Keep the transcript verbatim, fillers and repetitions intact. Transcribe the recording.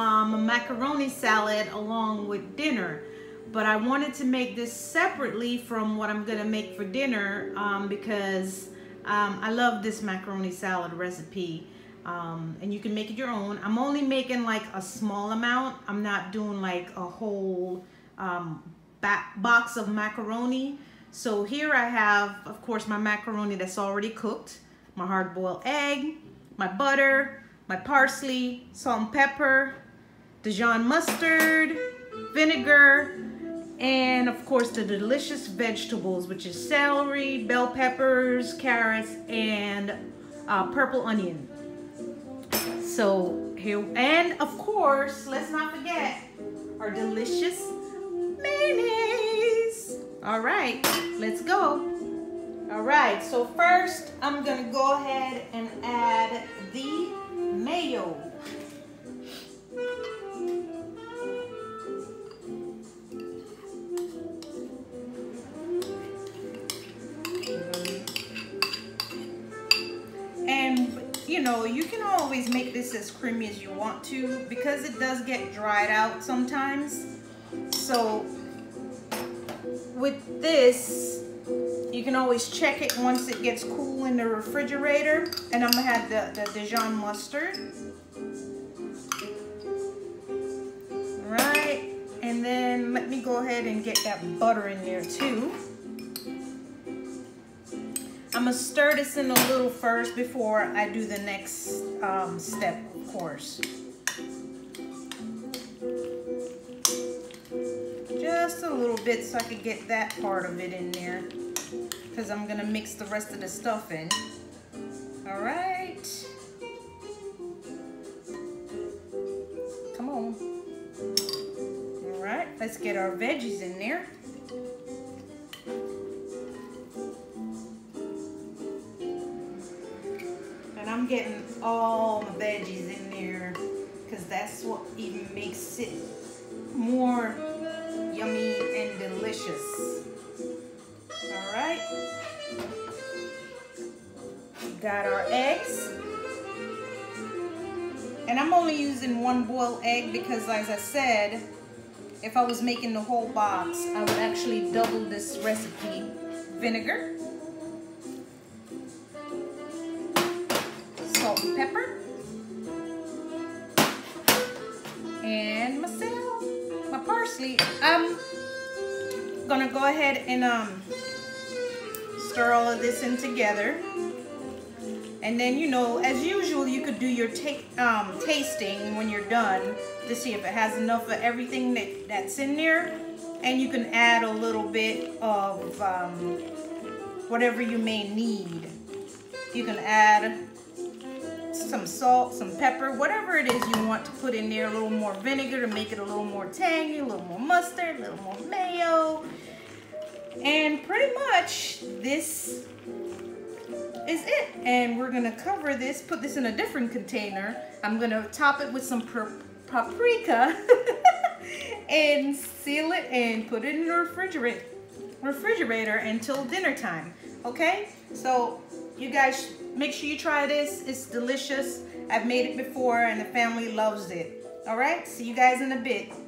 um, a macaroni salad along with dinner. But I wanted to make this separately from what I'm gonna make for dinner um, because um, I love this macaroni salad recipe. Um, and you can make it your own. I'm only making like a small amount. I'm not doing like a whole um, box of macaroni. So here I have, of course, my macaroni that's already cooked, my hard-boiled egg, my butter, my parsley, salt and pepper, Dijon mustard, vinegar, and of course the delicious vegetables, which is celery, bell peppers, carrots, and uh, purple onion. So here, and of course, let's not forget our delicious mayonnaise. All right, let's go. All right, so first I'm gonna go ahead and add the mayo. And you know, you can always make this as creamy as you want to because it does get dried out sometimes. So with this, you can always check it once it gets cool in the refrigerator. And I'm gonna add the, the Dijon mustard. Right, and then let me go ahead and get that butter in there too. I'm gonna stir this in a little first before I do the next um, step, of course. Just a little bit so I could get that part of it in there, because I'm gonna mix the rest of the stuff in. All right. Come on. All right, let's get our veggies in there. I'm getting all my veggies in there because that's what even makes it more yummy and delicious. All right, got our eggs, and I'm only using one boiled egg because, as I said, if I was making the whole box, I would actually double this recipe. Vinegar, salt and pepper, and my celery, my parsley. I'm gonna go ahead and um, stir all of this in together. And then, you know, as usual, you could do your ta um, tasting when you're done to see if it has enough of everything that, that's in there. And you can add a little bit of um, whatever you may need. You can add some salt, some pepper, whatever it is you want to put in there. A little more vinegar to make it a little more tangy, a little more mustard, a little more mayo. And pretty much this is it. And we're gonna cover this, put this in a different container. I'm gonna top it with some paprika and seal it and put it in the refrigerator refrigerator until dinner time. Okay, so you guys make sure you try this. It's delicious. I've made it before and the family loves it. All right, see you guys in a bit.